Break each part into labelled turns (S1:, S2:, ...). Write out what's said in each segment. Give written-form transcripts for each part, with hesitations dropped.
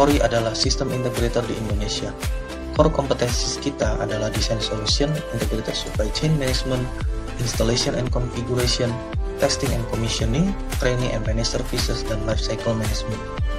S1: Evori adalah sistem integrator di Indonesia. Core kompetensi kita adalah design solution, integrated supply chain management, installation and configuration, testing and commissioning, training and managed services, dan life cycle management.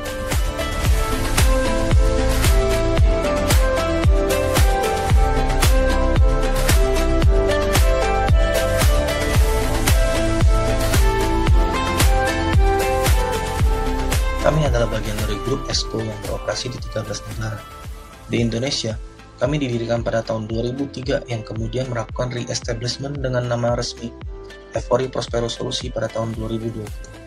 S1: Kami adalah bagian dari grup ESCO yang beroperasi di 13 negara. Di Indonesia, kami didirikan pada tahun 2003 yang kemudian melakukan re-establishment dengan nama resmi Evori Prospero Solusi pada tahun 2020.